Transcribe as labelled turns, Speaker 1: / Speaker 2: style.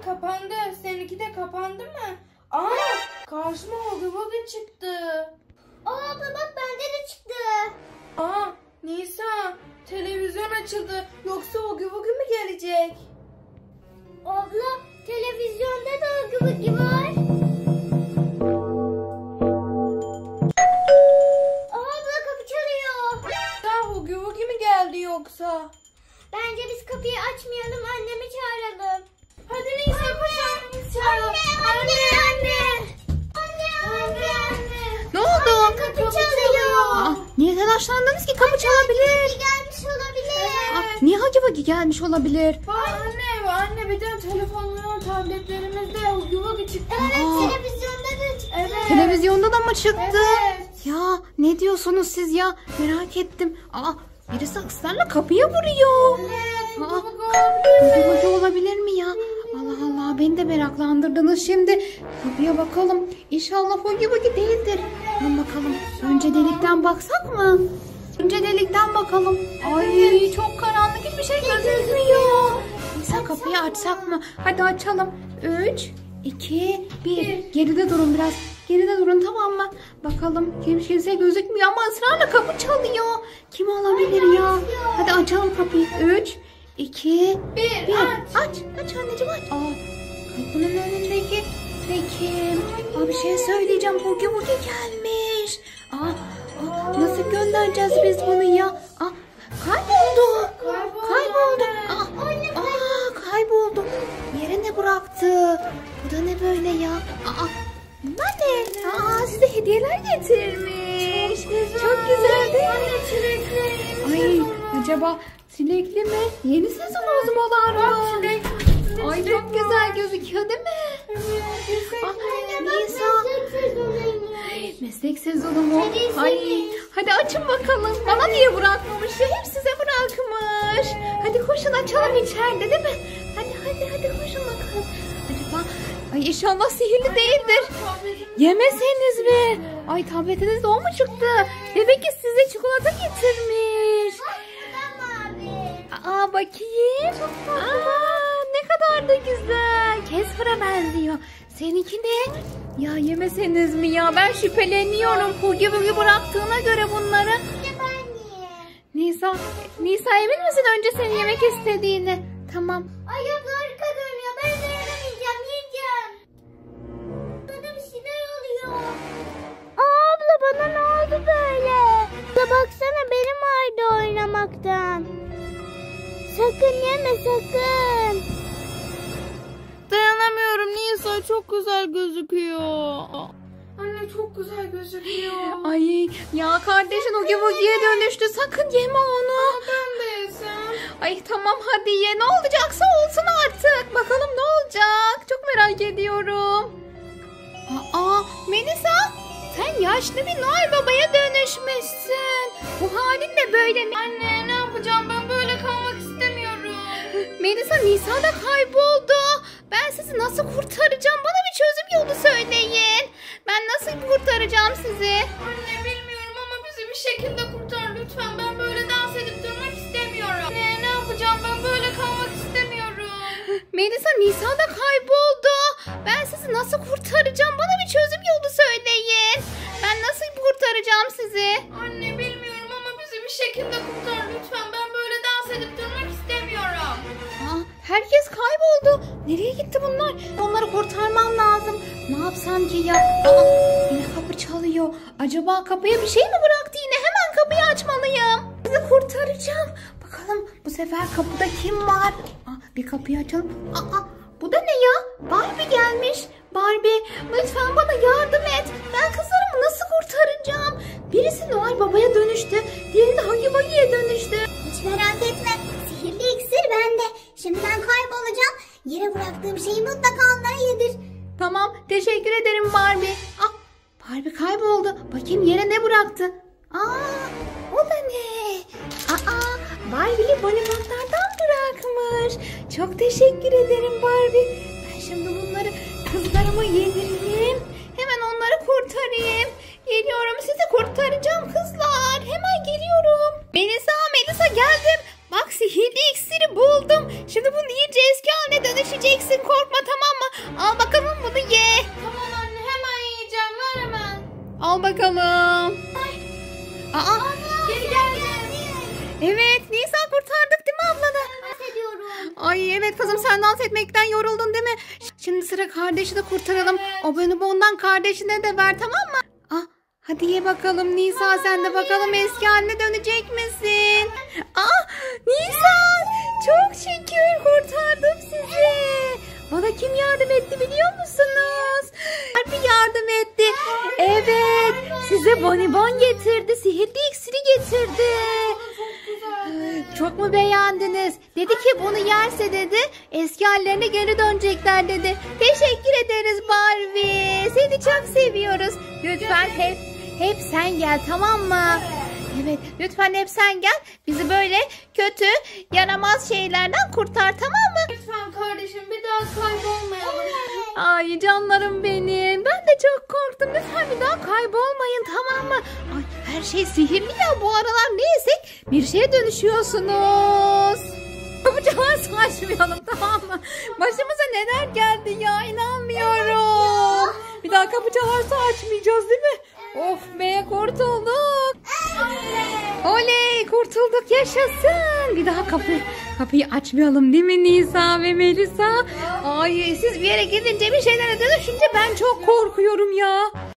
Speaker 1: kapandı. Seninki de kapandı mı? Aa, karşıma Hugi Bugi çıktı.
Speaker 2: Abla bak bende de çıktı.
Speaker 1: Aa, Nisa, televizyon açıldı. Yoksa Hugi Bugi mi gelecek?
Speaker 2: Abla televizyonda da Hugi Bugi var. Abla kapı çalıyor.
Speaker 1: Ya Hugi Bugi mi geldi yoksa?
Speaker 2: Bence biz kapıyı açmayalım, annemi çağıralım.
Speaker 1: Hadi Nisa koşalım.
Speaker 2: Anne.
Speaker 3: Ne oldu?
Speaker 2: Kapı çalıyor.
Speaker 3: Niye telaşlandınız ki? Kapı çalabilir.
Speaker 2: Gelmiş olabilir.
Speaker 3: Niye Hugi Bugi gelmiş olabilir?
Speaker 1: Anne bir de telefonlar, tabletlerimizde Hugi Bugi çıktı.
Speaker 2: Evet, televizyonda da çıktı.
Speaker 1: Evet.
Speaker 3: Televizyonda da mı çıktı?
Speaker 1: Evet.
Speaker 3: Ya ne diyorsunuz siz ya? Merak ettim. Birisi ısrarla kapıya vuruyor.
Speaker 1: Evet,
Speaker 3: Hugi Bugi olabilir mi ya? Allah Allah, beni de meraklandırdınız şimdi. Kapıya bakalım. İnşallah Hugi Bugi değildir. Hemen bakalım. Önce delikten baksak mı? Önce delikten bakalım. Ay çok karanlık, hiçbir şey gözükmüyor. Neyse kapıyı açsak mı? Hadi açalım. 3, 2, 1. Geride durun biraz. Geride durun, tamam mı? Bakalım, kimse gözükmüyor ama ısrarla kapı çalıyor. Kim olabilir ya? Hadi açalım kapıyı. 3, 2, 1. Aç anneciğim aç. Kapının önündeki de kim? Bir şey söyleyeceğim. Hugi Bugi gelmiş. Nasıl göndereceğiz biz bunu ya? Kayboldu. Kayboldu. Yere ne bıraktı? Bu da ne böyle ya? Bunlar ne? Size hediyeler getirmiş. Çok güzel değil mi? Ay, acaba çilekli mi? Yeni sezon ozmalar mı? Ay çok güzel gözüküyor değil mi? Nisa. Meslek sezonu mu? Ay, hadi açın bakalım. Bana niye bırakmamış ya? Hep size bırakmış. Hadi koşun açalım içeride değil mi? Hadi koşun bakalım. Acaba inşallah sihirli değildir. Yemeseniz mi? Ay tabletinizde o mu çıktı? Demek ki size çikolata getirmiş. Bakayım. Ne kadar da güzel. Casper'a benziyor. Seninki ne? Ya yemeseniz mi ya? Ben şüpheleniyorum. Hugi Bugi bıraktığına göre bunları. Nisa emin misin önce senin yemek istediğini? Tamam.
Speaker 2: Ay yok, harika görünüyor. Ben dayanamayacağım. Yiyeceğim. Bana bir şeyler oluyor. Abla bana ne oldu böyle? Abla baksana, benim ağrıdı oynamaktan. Sakın yeme sakın.
Speaker 1: Dayanamıyorum Nisa, çok güzel gözüküyor. Anne çok güzel gözüküyor.
Speaker 3: Ay ya, kardeşin Hugi Bugi'ye dönüştü. Sakın yeme onu.
Speaker 1: Ben de yesem.
Speaker 3: Ay tamam hadi ye. Ne olacaksa olsun artık. Bakalım ne olacak. Çok merak ediyorum. Melisa, sen yaşlı bir Noel Baba'ya dönüşmüşsün. Bu halin de böyle mi?
Speaker 1: Anne ne yapacağım, ben böyle kalmak istemiyorum.
Speaker 3: Melisa, Nisa da kayboldu. Ben sizi nasıl kurtaracağım? Bana bir çözüm yolu söyleyin. Ben nasıl kurtaracağım sizi?
Speaker 1: Anne bilmiyorum ama bizi bir şekilde kurtar lütfen. Ben böyle dans edip durmak istemiyorum. Anne ne yapacağım, ben böyle kalmak istemiyorum.
Speaker 3: Melisa, Nisa da kayboldu. Ben sizi nasıl kurtaracağım? Bana bir çözüm yolu söyleyin. Ben nasıl kurtaracağım sizi?
Speaker 1: Anne bilmiyorum ama bizi bir şekilde kurtar lütfen. Ben böyle dans edip durmak istemiyorum.
Speaker 3: Herkes kayboldu. Nereye gitti bunlar? Onları kurtarmam lazım. Ne yapsam ki ya? Yine kapı çalıyor. Acaba kapıya bir şey mi bıraktı yine? Hemen kapıyı açmalıyım. Sizi kurtaracağım. Bakalım bu sefer kapıda kim var? Bir kapıyı açalım. Bu da ne ya? Barbie gelmiş. Barbie, lütfen bana yardım et. Ben kızlarımı nasıl kurtaracağım? Birisi Noel Baba'ya dönüştü. Diğeri de Hugi Bugi'ye dönüştü.
Speaker 2: Hiç merak etme. Sihirli iksir bende. Şimdi ben kaybolacağım. Yere bıraktığım şeyi mutlaka onlara yedir.
Speaker 3: Tamam, teşekkür ederim Barbie. Barbie kayboldu. Bakayım yere ne bıraktı? O da ne? Barbie'li bonibonlardan bırakmış. Çok teşekkür ederim Barbie. Ben şimdi bunları kızlarıma yedireyim. Hemen onları kurtarayım. Geliyorum, sizi kurtaracağım kızlar. Hemen geliyorum. Melisa geldim. Bak, sihirli iksiri buldum. Şimdi bunu yiyince eski haline dönüşeceksin. Korkma, tamam Al bakalım bunu ye.
Speaker 1: Tamam anne hemen yiyeceğim. Ver hemen.
Speaker 3: Al bakalım. Aa,
Speaker 1: Geri geldi.
Speaker 3: evet Nisa kurtardık değil mi ablanı?
Speaker 2: Dans ediyorum.
Speaker 3: Ay evet kızım sen dans etmekten yoruldun değil mi? Şimdi sıra kardeşi de kurtaralım. O bonibondan kardeşine de ver tamam mı? Ah, hadi ye bakalım Nisa sen de bakalım eski haline dönecek misin? Ah Nisa çok şükür kurtardım sizi. Bana kim yardım etti biliyor musunuz? Harbi yardım etti. Evet size bonibon getirdi. Sihirli iksiri getirdi. Çok mu beğendiniz? Dedi ki bunu yerse dedi eski hallerine geri dönecekler dedi. Teşekkür ederiz Barbie. Seni çok seviyoruz. Lütfen hep sen gel tamam mı? Evet lütfen hep sen gel. Bizi böyle kötü yaramaz şeylerden kurtar tamam mı?
Speaker 1: Lütfen kardeşim bir daha kaybolmayalım.
Speaker 3: Ay canlarım benim. Ben de çok korktum. Lütfen bir daha kaybolmayın tamam mı? Ay her şey sihirli ya bu aralar ne yesek bir şeye dönüşüyorsunuz. Kapıcılar saçmayalım tamam mı? Başımıza neler geldi ya inanmıyorum. Bir daha kapıcılar açmayacağız değil mi? Of be kurtulduk. Oley kurtulduk yaşasın. Bir daha kapıyı açmayalım değil mi Nisa ve Melisa? Ay siz bir yere gidince bir şeylere dönüşünce ben çok korkuyorum ya.